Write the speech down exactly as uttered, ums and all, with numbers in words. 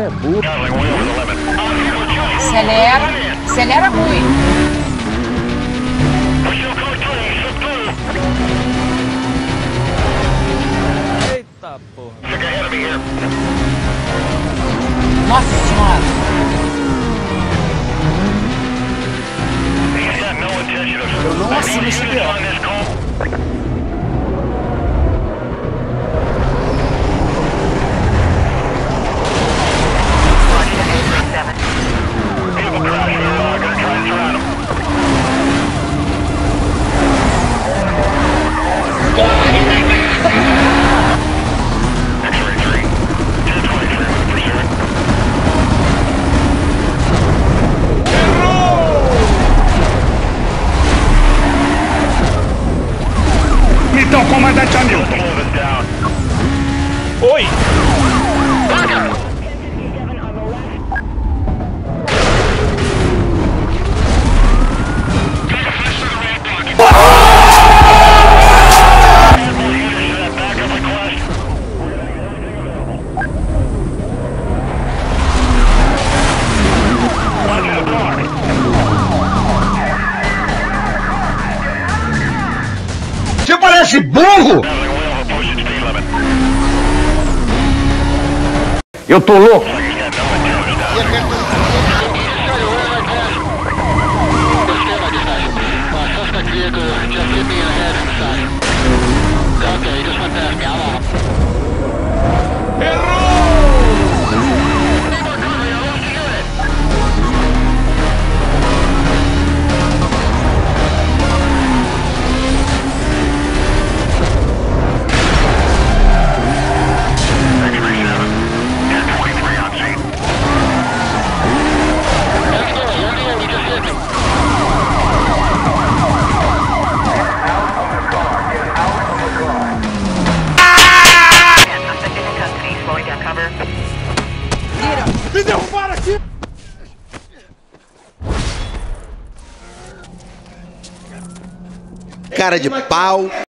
é burro. Acelera, acelera muito. Eita porra. Nossa senhora. Eu não assino esse B O. Então, comandante Hamilton. Oi. Você parece burro! Eu tô louco! Me derrubaram aqui! Cara de pau!